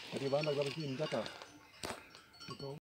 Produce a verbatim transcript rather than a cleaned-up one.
Die waren da, glaube ich, wie im Wetter.